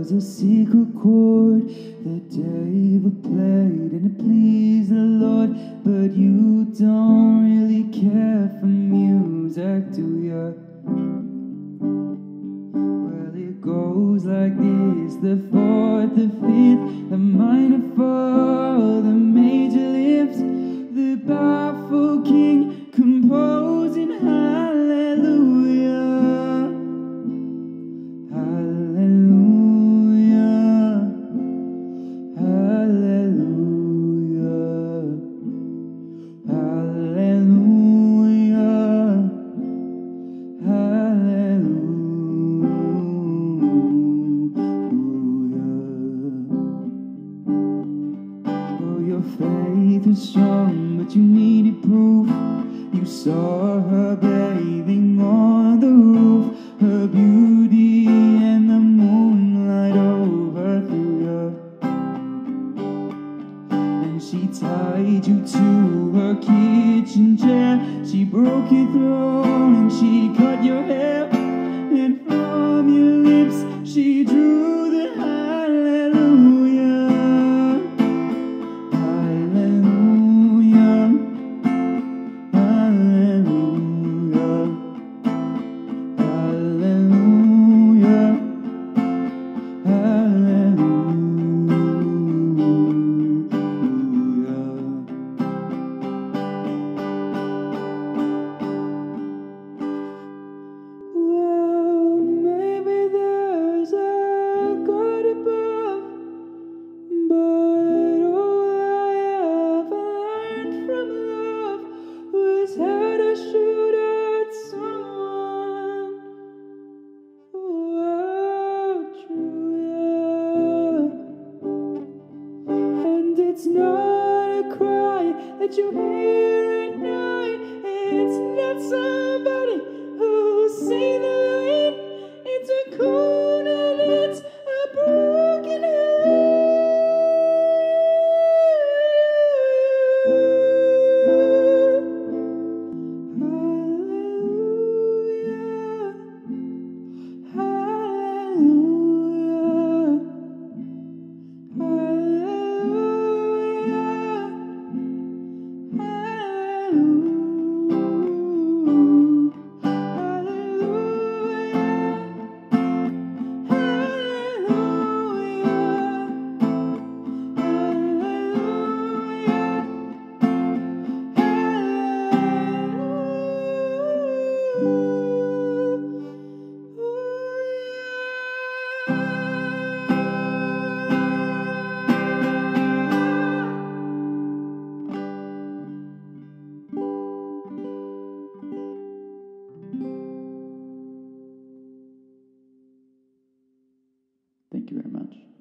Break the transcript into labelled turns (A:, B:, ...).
A: was a secret chord that David played, and it pleased the Lord. But you don't really care for music, do ya? Well, it goes like this: the fourth, the fifth, the minor fall, the major lift, the baffled king composing hallelujah, hallelujah, hallelujah, hallelujah, hallelujah. Oh, your faith was strong, but you needed proof. You saw her bathing on the roof, her beauty and the moonlight overthrew you. And she tied you to her kitchen chair, she broke your throne and she cut your hair, and from your lips she drew the hallelujah, hallelujah, hallelujah, hallelujah, Well, maybe there's a God above, but all I ever learned from love was how to shoot at someone. Oh, true, yeah. And it's not a cry that you hear at night. It's not somebody who's seen the light. It's a cold and it's a broken heart. Hallelujah, hallelujah, Thank you very much.